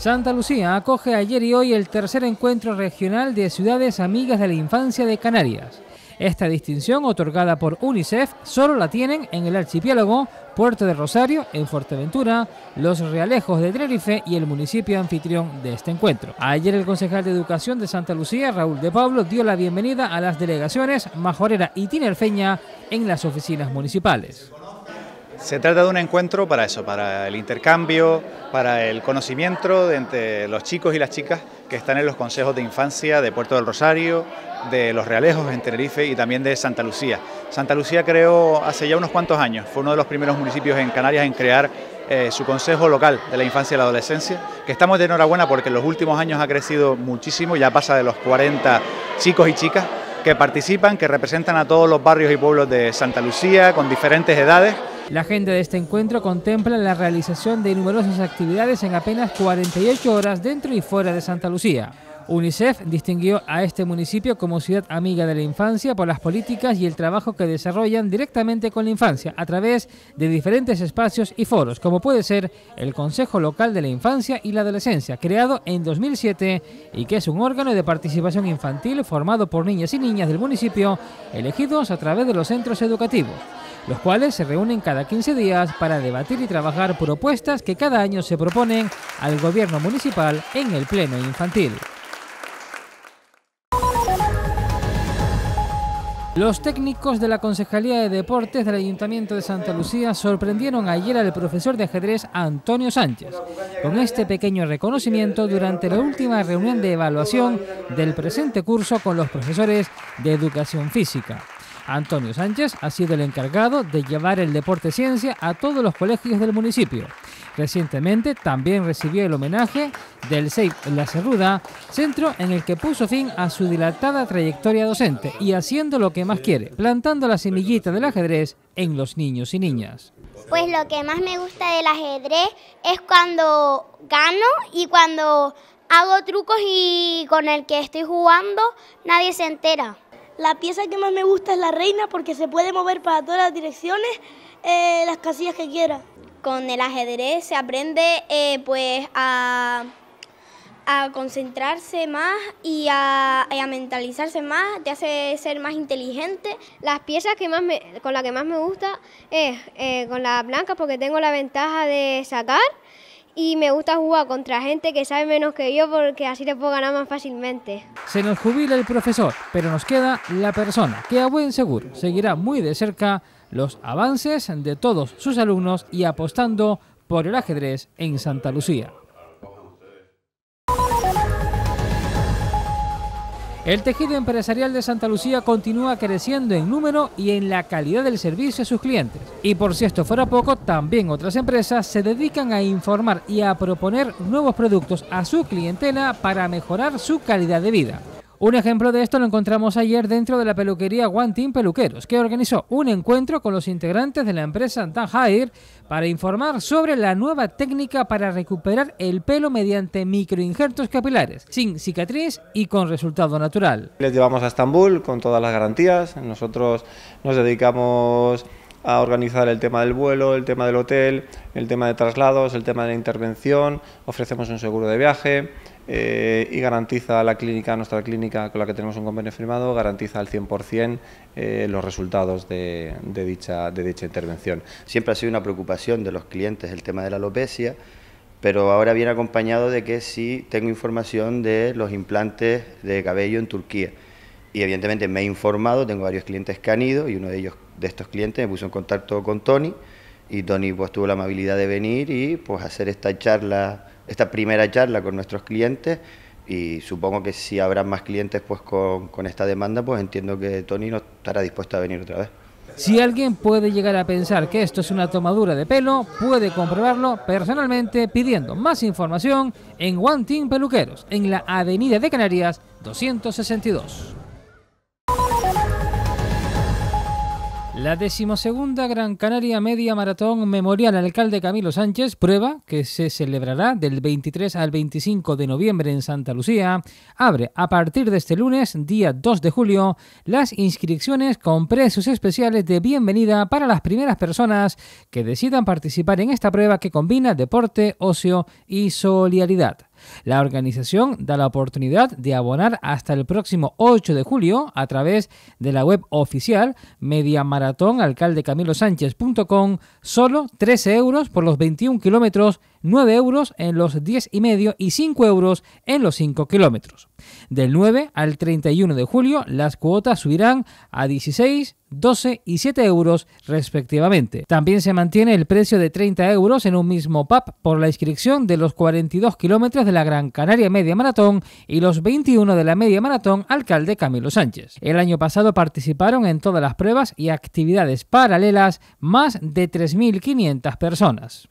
Santa Lucía acoge ayer y hoy el tercer encuentro regional de ciudades amigas de la infancia de Canarias. Esta distinción, otorgada por UNICEF, solo la tienen en el archipiélago, Puerto de Rosario, en Fuerteventura, Los Realejos de Tenerife y el municipio anfitrión de este encuentro. Ayer el concejal de Educación de Santa Lucía, Raúl de Pablo, dio la bienvenida a las delegaciones Majorera y Tinerfeña en las oficinas municipales. Se trata de un encuentro para eso, para el intercambio, para el conocimiento entre los chicos y las chicas que están en los consejos de infancia de Puerto del Rosario, de Los Realejos en Tenerife y también de Santa Lucía. Santa Lucía creó hace ya unos cuantos años, fue uno de los primeros municipios en Canarias en crear su consejo local de la infancia y la adolescencia, que estamos de enhorabuena porque en los últimos años ha crecido muchísimo, ya pasa de los 40 chicos y chicas que participan, que representan a todos los barrios y pueblos de Santa Lucía con diferentes edades. La agenda de este encuentro contempla la realización de numerosas actividades en apenas 48 horas dentro y fuera de Santa Lucía. UNICEF distinguió a este municipio como ciudad amiga de la infancia por las políticas y el trabajo que desarrollan directamente con la infancia a través de diferentes espacios y foros, como puede ser el Consejo Local de la Infancia y la Adolescencia, creado en 2007 y que es un órgano de participación infantil formado por niñas y niñas del municipio elegidos a través de los centros educativos, los cuales se reúnen cada 15 días para debatir y trabajar propuestas que cada año se proponen al gobierno municipal en el pleno infantil. Los técnicos de la Concejalía de Deportes del Ayuntamiento de Santa Lucía sorprendieron ayer al profesor de ajedrez Antonio Sánchez con este pequeño reconocimiento durante la última reunión de evaluación del presente curso con los profesores de Educación Física. Antonio Sánchez ha sido el encargado de llevar el deporte ciencia a todos los colegios del municipio. Recientemente también recibió el homenaje del CEIP La Cerruda, centro en el que puso fin a su dilatada trayectoria docente y haciendo lo que más quiere, plantando la semillita del ajedrez en los niños y niñas. Pues lo que más me gusta del ajedrez es cuando gano y cuando hago trucos y con el que estoy jugando nadie se entera. La pieza que más me gusta es la reina porque se puede mover para todas las direcciones, las casillas que quiera. Con el ajedrez se aprende a concentrarse más y a mentalizarse más, te hace ser más inteligente. Las piezas con las que más me gusta es con la blanca porque tengo la ventaja de sacar y me gusta jugar contra gente que sabe menos que yo porque así le puedo ganar más fácilmente. Se nos jubila el profesor, pero nos queda la persona que a buen seguro seguirá muy de cerca los avances de todos sus alumnos y apostando por el ajedrez en Santa Lucía. El tejido empresarial de Santa Lucía continúa creciendo en número y en la calidad del servicio a sus clientes. Y por si esto fuera poco, también otras empresas se dedican a informar y a proponer nuevos productos a su clientela para mejorar su calidad de vida. Un ejemplo de esto lo encontramos ayer dentro de la peluquería One Team Peluqueros, que organizó un encuentro con los integrantes de la empresa Dan Hair para informar sobre la nueva técnica para recuperar el pelo mediante microinjertos capilares, sin cicatriz y con resultado natural. Les llevamos a Estambul con todas las garantías. Nosotros nos dedicamos a organizar el tema del vuelo, el tema del hotel, el tema de traslados, el tema de la intervención, ofrecemos un seguro de viaje y garantiza la clínica, nuestra clínica con la que tenemos un convenio firmado, garantiza al 100% los resultados de dicha intervención. Siempre ha sido una preocupación de los clientes el tema de la alopecia, pero ahora viene acompañado de que sí tengo información de los implantes de cabello en Turquía. Y evidentemente me he informado, tengo varios clientes que han ido y uno de estos clientes me puso en contacto con Tony y Tony pues tuvo la amabilidad de venir y pues hacer esta primera charla con nuestros clientes y supongo que si habrá más clientes pues con esta demanda, pues entiendo que Tony no estará dispuesto a venir otra vez. Si alguien puede llegar a pensar que esto es una tomadura de pelo, puede comprobarlo personalmente pidiendo más información en One Team Peluqueros, en la Avenida de Canarias 262. La 12ª Gran Canaria Media Maratón Memorial Alcalde Camilo Sánchez, prueba que se celebrará del 23 al 25 de noviembre en Santa Lucía, abre a partir de este lunes, día 2 de julio, las inscripciones con precios especiales de bienvenida para las primeras personas que decidan participar en esta prueba que combina deporte, ocio y solidaridad. La organización da la oportunidad de abonar hasta el próximo 8 de julio a través de la web oficial mediamaratonalcaldecamilosánchez.com, solo 13 euros por los 21 kilómetros, 9 euros en los 10,5 y 5 euros en los 5 kilómetros. Del 9 al 31 de julio las cuotas subirán a 16, 12 y 7 euros respectivamente. También se mantiene el precio de 30 euros en un mismo pub por la inscripción de los 42 kilómetros de la Gran Canaria Media Maratón y los 21 de la Media Maratón Alcalde Camilo Sánchez. El año pasado participaron en todas las pruebas y actividades paralelas más de 3.500 personas.